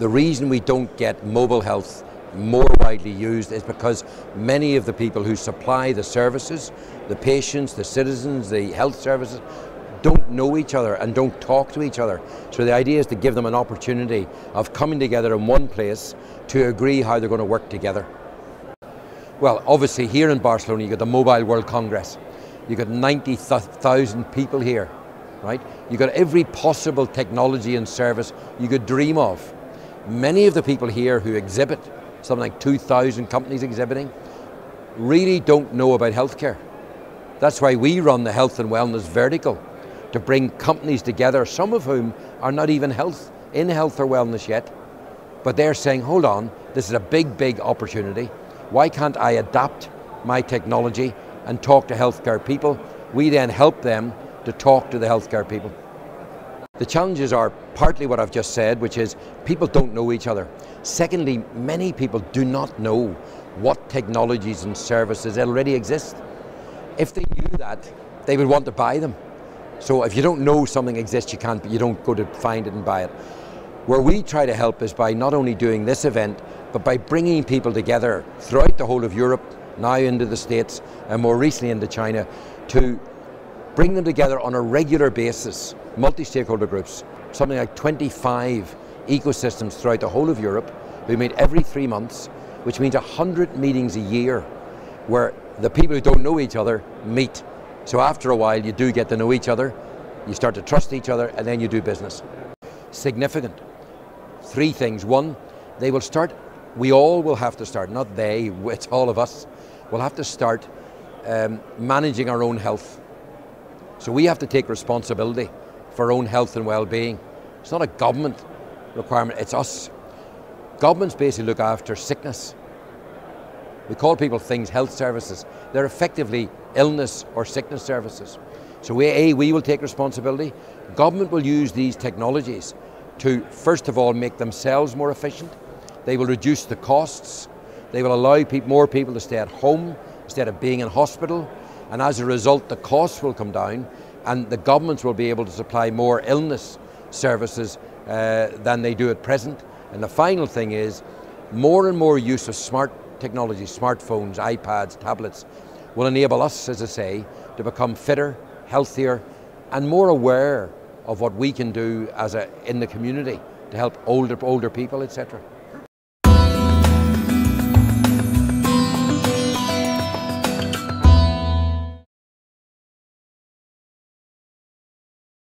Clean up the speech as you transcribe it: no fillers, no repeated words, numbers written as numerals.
The reason we don't get mobile health more widely used is because many of the people who supply the services, the patients, the citizens, the health services, don't know each other and don't talk to each other. So the idea is to give them an opportunity of coming together in one place to agree how they're going to work together. Well, obviously here in Barcelona you got the Mobile World Congress. You got 90,000 people here, right? You got every possible technology and service you could dream of. Many of the people here who exhibit, something like 2,000 companies exhibiting, really don't know about healthcare. That's why we run the health and wellness vertical, to bring companies together, some of whom are not even in health or wellness yet, but they're saying, hold on, this is a big, big opportunity. Why can't I adapt my technology and talk to healthcare people? We then help them to talk to the healthcare people. The challenges are partly what I've just said, which is people don't know each other. Secondly, many people do not know what technologies and services already exist. If they knew that, they would want to buy them. So if you don't know something exists, you don't go to find it and buy it. Where we try to help is by not only doing this event, but by bringing people together throughout the whole of Europe, now into the States, and more recently into China, to bring them together on a regular basis, multi-stakeholder groups, something like 25 ecosystems throughout the whole of Europe. We meet every 3 months, which means 100 meetings a year, where the people who don't know each other meet. So after a while, you do get to know each other, you start to trust each other, and then you do business. Significant. 3 things. 1, they will start, we all will have to start, not they, it's all of us, will have to start managing our own health. So we have to take responsibility for our own health and well-being. It's not a government requirement, it's us. Governments basically look after sickness. We call people things health services. They're effectively illness or sickness services. So we will take responsibility. Government will use these technologies to, first of all, make themselves more efficient. They will reduce the costs. They will allow more people to stay at home instead of being in hospital. And as a result, the costs will come down and the governments will be able to supply more illness services than they do at present. And the final thing is, more and more use of smart technology, smartphones, iPads, tablets, will enable us, as I say, to become fitter, healthier, and more aware of what we can do in the community to help older people, etc.